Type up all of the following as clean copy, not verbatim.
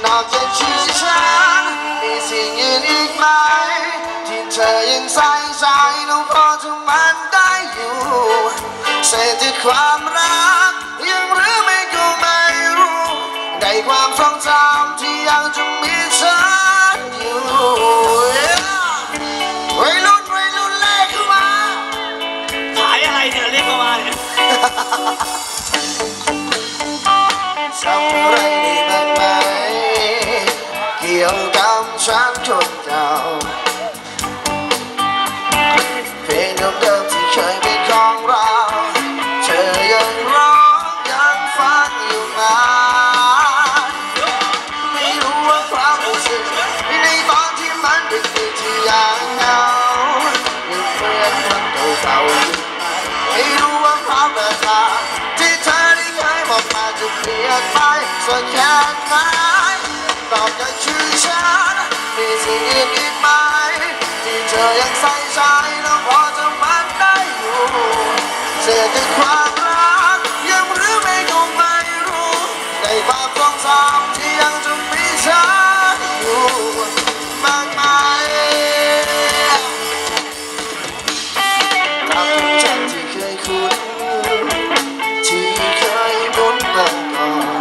นอกจากชื่อฉันมีสิ่งอื่นอีกไหมที่เธอยังใส่ใจน้องพอจะมันได้อยู่เศษจากความรักยังหรือไม่ก็ไม่รู้ในความทรงจำที่ยังจะมีฉันอยู่วัยรุ่นเล่เข้ามาขายอะไรเนี่ยเรียกเข้ามาเนี่ยจำอะไรได้บ้างไหมเกี่ยวกับฉันคนเก่าเพลงเดิมๆที่เคยเป็นของเราเธอยังร้องยังฟังอยู่ไหมไม่รู้ว่าความรู้สึกในตอนที่มันดึกที่ยังเหงายังเหมือนวันเก่าๆไม่รู้ว่าความเวลาที่เธอได้เคยบอกมาจะเปลี่ยนไปสักแค่ไหนตอบจากชื่อฉันมีสิ่งอื่นอีกไหมที่เธอยังใส่ใจแล้วพอจะมันได้อยู่เศษจากความรักยังหรือไม่ก็ไม่รู้ในความทรงจำที่ยังจะมีฉันอยู่มากมายตามทุกฉันที่เคยคุ้นที่เคยบุญมาก่อน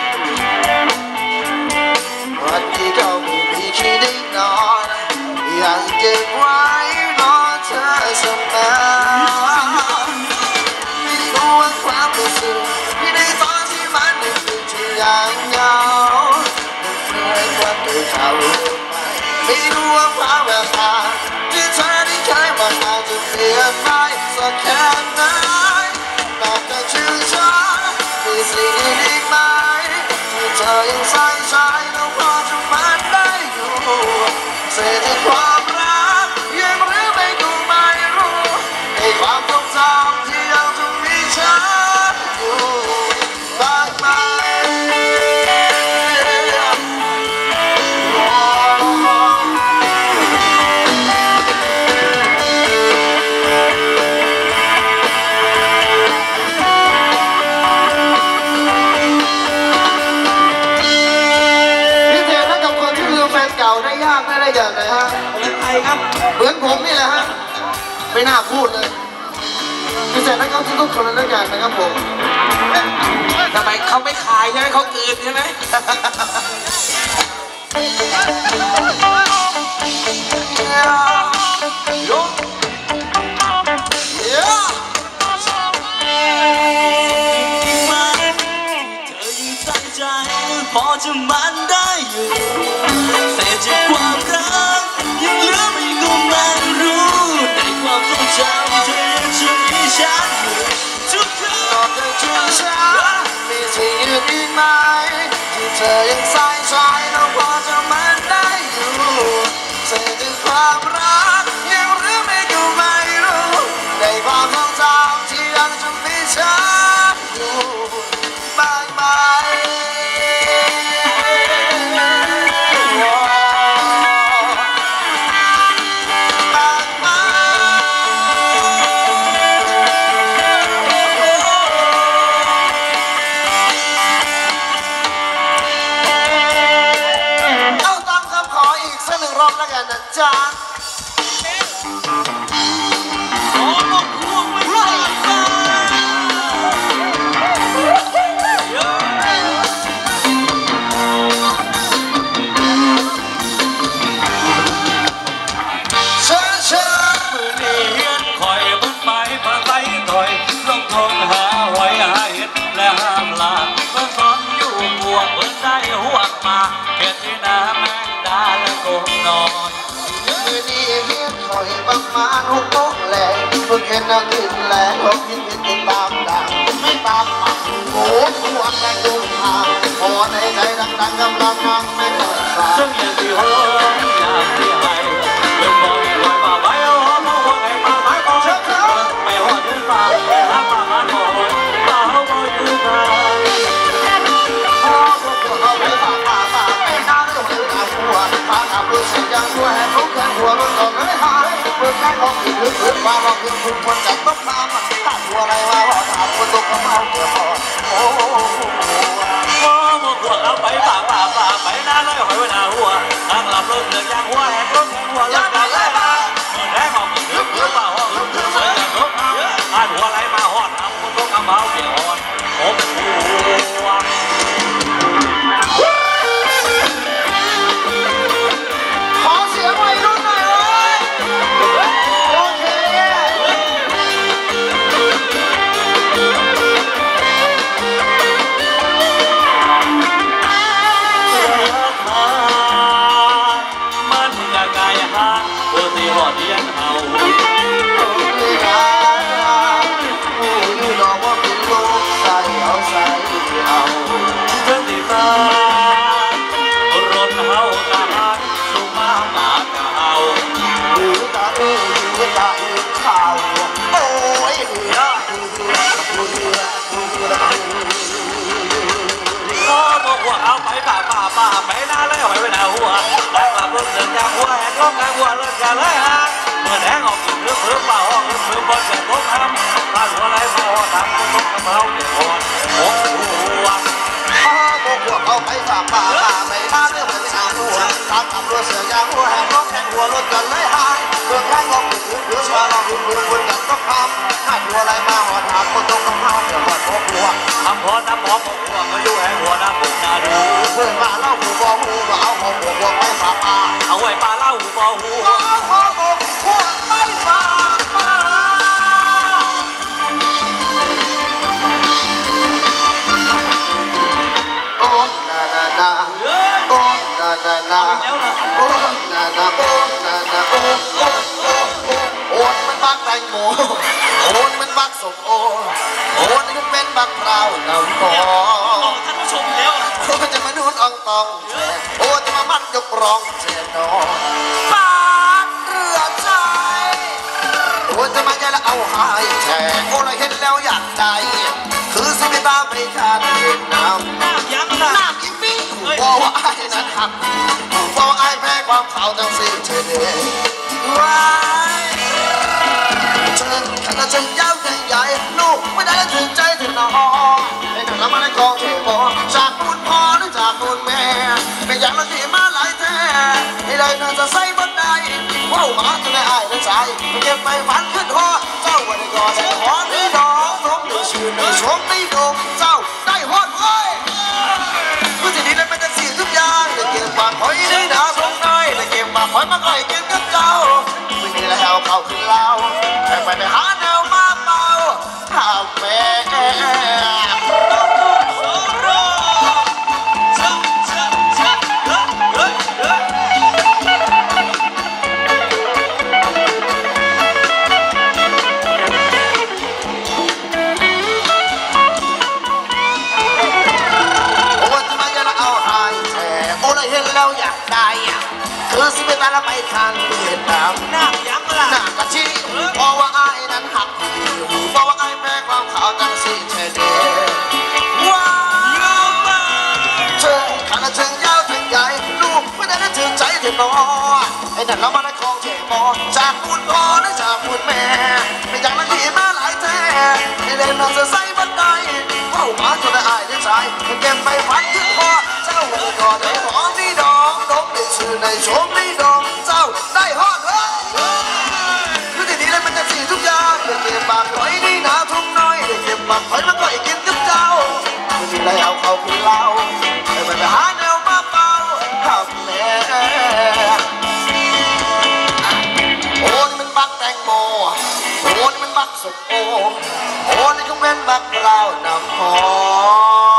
วันที่เขาไม่มีที่ได้นอนยังเก็บไว้รอเธอเสมอไม่รู้ว่าความรู้สึกในตอนที่มันดึกที่ยังเหงาเหมือนวันเก่าๆไม่รู้ว่าความเวลาที่เธอได้เคยบอกมาจะเปลี่ยนไปสักแค่ไหนนอกจากชื่อฉันมีสิ่งอื่นอีกไหมที่เธอยังใส่ใจแล้วพอจะมันได้อยู่เศษจากความรักยังหรือไม่ก็ไม่รู้ในความทรงจำที่ยังจะมีฉันอยู่มากมายพี่เจถ้ากับคนที่ลืมแฟนเก่าได้ยากได้อย่างไรฮะเป็นใครครับเหมือนผมนี่แหละฮะไม่น่าพูดเลยพี่เจถ้าเขาทุกคนได้อย่างนะครับผมทำไมเขาไม่ขายใช่ไหมเขากลืนใช่ไหมพอจะมันได้อยู่เศษจากความรักยังเหลือไม่ก็ไม่รู้ในความทรงจำเธอยังจะมีฉันอยู่ทุกคืนนอกจากชื่อฉันมีสิ่งอื่นอีกไหมที่เธอยังใส่ใจแล้วพอจะมันได้อยู่เศษจากความรักยังหรือไม่ก็ไม่รู้ในความทรงจำที่ยังจะมีฉันอยู่มากมายแล้วกันนะจ๊ะขอบอกพวกไม่ไหวมือนี้เฮียนคอยบุญไปปะไตต่อยลงทงหาไว้หาเห็ดและห้ามลาเมื่อตอนอยู่บัวเปิดได้หัวมาเก็ดที่นาแมงดาและโกงนอนมือนี้เฮียนคอยประมาณ6 โมงแลงเพิ่งเห็นนักขึ้นแลงเขาคิดติดตามดังไม่ตามหมักโง่ตัวแม่ดุหางพอในใจดังๆกำลังนั่งไม่เปิดตาซึ่งอย่างที่โหอย่างที่ให้เรื่องบอกไว้มาไว้เอาหอมเอาหัวไอ้มาไม้ก่อนไม่หอดถึงปากรับมาหาก่อนมาเอาบ่อยู่ทางพ่อพวกเขาไม่ฝากไม่น่าต้องเลือกหัวพาทำรู้สึกอย่างตัวให้เขาแค่หัวรถก่อนไม่หายเพื่อแค่ของอีกหรือเพื่อมาบอกคือคุณควรจับต้องมาตัดหัวอะไรมาหอถามคนตกมาเอาเกี่ยวพอโอ้พวกเราไปป่าไปนะรถเดือดยางหัวแหกรถแข่งหัวรถกันเลยมาเมื่อแรงออกมือถือปืนมาห้องถือเสือรถเอาอ่านหัวไหลมาหอดทำคนต้องทำเบาเกี่ยวอ่อนผมหัวขอเสียงวัยรุ่นหน่อยเว้ยโอเคมันจะไกลหาเพื่อที่หอดเย็นเอาดอกว่าเป็นลูกใส่เอาใส่เอาเพื่อที่ตารถเฮาทหารสุมาหมาเก่าหรือตาหรือตาข่าวโอ้ยเหือพ่อบอกว่าเอาไปป่าไปหน้าเลยหอยไปหน้าหัวแล้วกลับรถเดินยางหัวแหกล้มกลางหัวเลิกกันเลยฮะเมื่อแดงออกกินเพื่อเปล่าออกเพื่อบอลจะตกทำตาหัวไหลมาหัวทำตกกระเป๋าเด็กอ่อนโอ้หัวพ่อบอกว่าเอาไปป่าไปหน้าเลยหอยไปหน้าหัวตามขับรถเสือยางหัวแหกล้มแข่งหัวรถกันเลยฮะเพื่อแข่งออกกินเพื่อชาเราดูคนกันต้องทำหัดหัวไหลมาหัวทำคนต้องทำเดี๋ยวหัวตกหัวทำหัวน้ำหอมหัวก็อยู่แห่งหัวน้ำบุกนาดูเพื่อนมาเล่าหูบอหูก็เอาหอมหัวไปฝากมาเอาไว้ปลาเล่าหูบอหูเอาหอมหัวไปฝากมาโอ้นาโอ้นาโอ้นาโอ้โอ้มันบักแตงโมโอ้มันบักสมโอโอ้นี่ก็เป็นบักพร้าวน้ำหอมท่านผู้ชมแล้วโอ้จะมาดูนอ่องตองโอ้จะมามัดยกร้องเสียดอปานเรือใจโอ้จะมาแย่แล้วเอาหายแช่โอ้เราเห็นแล้วอยากใจคือสิไม่ตามไม่ทันเห็นน้ำยังล่ะน้ำยิ่งมีบอกว่าไอ้นั้นหักบอกไอ้แพ้ความขาวจังสิเฉยว้ายฉันถ้าฉันยาวใหญ่ลูกไม่ได้แล้วถึงใจถึงน้องไอ้หนุ่มละมันไอ้กองเทบอจากบุญพ่อหรือจากบุญแม่ไม่อยากละที่มาหลายแท้ให้เลยน่าจะใส่บนใดว้าวมาจะได้อายและใจเก็บไปฝันขึ้นหอเจ้าวันนี้ก็ได้หอนี่น้องน้องอยู่ชื่อในชมนี่ดงเจ้าได้หอดเว้ยผู้ที่ดีนั้นมันจะสิ่งทุกอย่างได้เก็บปากหอยได้ดาวทรงน้อยได้เก็บปากหอยมาก่อยเก็บกับเจ้าไม่มีแล้วเข้าขึ้นเล่าแต่ไปหาแนวมาเป่าข้าวแม่เราอยากได้คือสิเป็นอะไรไปทางเวียดนามหน้ายังล่ะหน้ากะชีเพราะว่าไอ้นั้นหักเพราะว่าไอ้แม่ความขาวจังสิเฉยเดว้าวเชิงขนาดเชิงยาวถึงใหญ่ลูกไม่ได้ได้ถึงใจถึงน้อไอ้นั่นเรามาได้คลองเฉยบอจากบุญพ่อและจากบุญแม่ไม่อยากละที่มาหลายแท้ให้เล่นน้องจะใส่บันไดว้าวมาจนได้อายได้ใจเก็บไปฝันถึงพ่อเจ้าวันก่อนได้หอมนี่ดองดงได้ชื่อในชมนี่ดองเจ้าได้ฮอดเฮ้ยคือที่นี่เลยมันจะสิ่งทุกอย่างได้เก็บปากหอยนี่นาทุ่งน้อยได้เก็บปากหอยมาก่อยกินกับเจ้าไม่มีอะไรเอาเข้าคุณเล่าแต่ไม่ไปหาแนวมาเป่าข้าวแม่โอ้นี่มันบักแตงโมโอ้นี่มันบักสุกโอ้นี่ก็เป็นบักเราน้ำหอม